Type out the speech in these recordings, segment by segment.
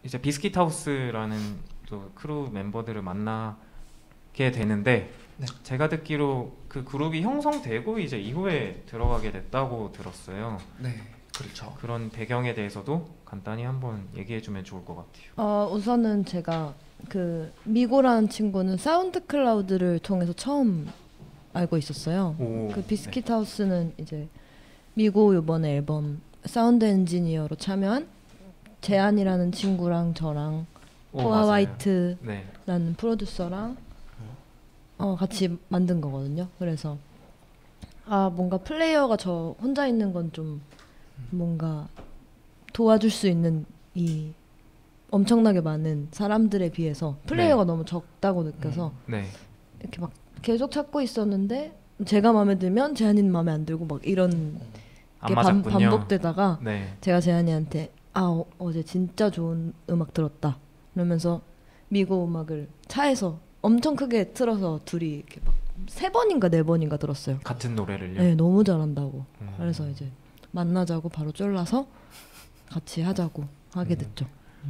이제 비스킷하우스라는 또 크루 멤버들을 만나게 되는데 네. 제가 듣기로 그 그룹이 형성되고 이제 이후에 들어가게 됐다고 들었어요. 네, 그렇죠. 그런 배경에 대해서도 간단히 한번 얘기해주면 좋을 것 같아요. 우선은 제가 그 미고라는 친구는 사운드 클라우드를 통해서 처음 알고 있었어요. 그 비스킷 하우스는 이제 미고 이번에 앨범 사운드 엔지니어로 참여한 재한이라는 친구랑 저랑 포아 화이트라는 네. 프로듀서랑 같이 만든 거거든요. 그래서 뭔가 플레이어가 저 혼자 있는 건 좀 뭔가 도와줄 수 있는 이 엄청나게 많은 사람들에 비해서 플레이어가 너무 적다고 느껴서 네. 이렇게 막 계속 찾고 있었는데 제가 마음에 들면 재한이는 마음에 안 들고 막 이런 게 반복되다가 네. 제가 재한이한테 어제 진짜 좋은 음악 들었다 그러면서 미고 음악을 차에서 엄청 크게 틀어서 둘이 이렇게 막 3번인가 4번인가 들었어요. 같은 노래를요? 네, 너무 잘한다고. 그래서 이제 만나자고 바로 쫄라서 같이 하자고 하게 됐죠.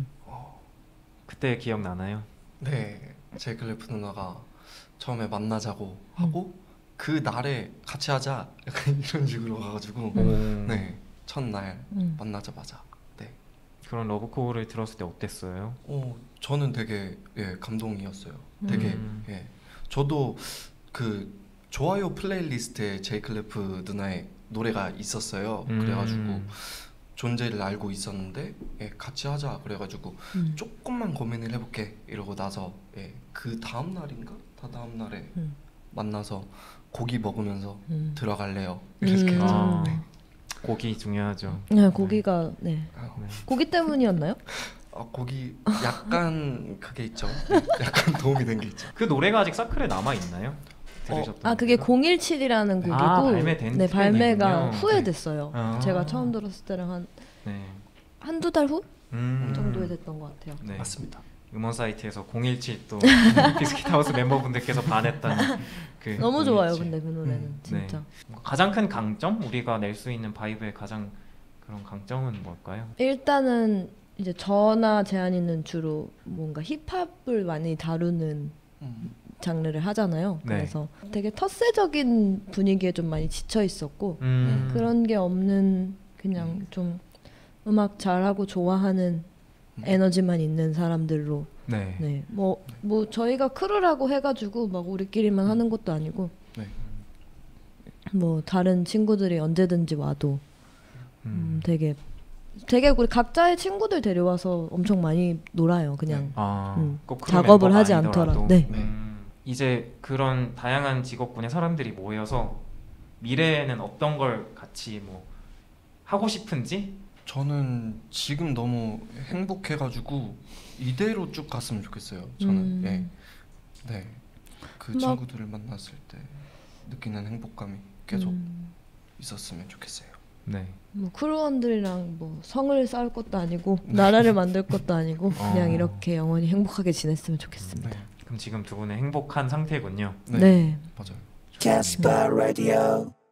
그때 기억나나요? 네, 제이클래프 누나가 처음에 만나자고 하고 그 날에 같이 하자 약간 이런 식으로 가가지고 네, 첫날 만나자마자 네. 그런 러브콜을 들었을 때 어땠어요? 저는 되게 감동이었어요. 되게 저도 그 좋아요 플레이리스트에 제이클래프 누나의 노래가 있었어요. 그래가지고 존재를 알고 있었는데 같이 하자 그래가지고 조금만 고민을 해볼게 이러고 나서 그 다음 날인가? 다다음 날에 만나서 고기 먹으면서 들어갈래요 이렇게 해서 네. 고기 중요하죠. 네, 고기가 고기 때문이었나요? 고기 약간 그게 있죠. 약간 도움이 된 게 있죠. 그 노래가 아직 사클에 남아 있나요? 그게 017이라는 곡이고 발매된 발매가 후회됐어요. 네. 제가 처음 들었을 때랑 한두 달 후 정도에 됐던 것 같아요. 네. 맞습니다. 음원 사이트에서 017 또 비스킷하우스 멤버분들께서 반했던 그 너무 017. 좋아요. 근데 그 노래는 진짜 가장 큰 강점? 우리가 낼 수 있는 바이브의 가장 그런 강점은 뭘까요? 일단은 이제 저나 재한이는 주로 뭔가 힙합을 많이 다루는 장르를 하잖아요. 그래서 되게 텃세적인 분위기에 좀 많이 지쳐 있었고 그런 게 없는 그냥 좀 음악 잘하고 좋아하는 에너지만 있는 사람들로 뭐 저희가 크루라고 해가지고 막 우리끼리만 하는 것도 아니고 뭐 다른 친구들이 언제든지 와도 되게 우리 각자의 친구들 데려와서 엄청 많이 놀아요. 그냥 꼭 작업을 하지 않더라도. 이제 그런 다양한 직업군의 사람들이 모여서 미래에는 어떤 걸 같이 뭐 하고 싶은지? 저는 지금 너무 행복해가지고 이대로 쭉 갔으면 좋겠어요. 저는 그 친구들을 만났을 때 느끼는 행복감이 계속 있었으면 좋겠어요. 네. 뭐 크루원들이랑 뭐 성을 쌓을 것도 아니고 나라를 만들 것도 아니고 그냥 이렇게 영원히 행복하게 지냈으면 좋겠습니다. 그럼 지금 두 분은 행복한 상태군요. 네. 맞아요. Casper Radio.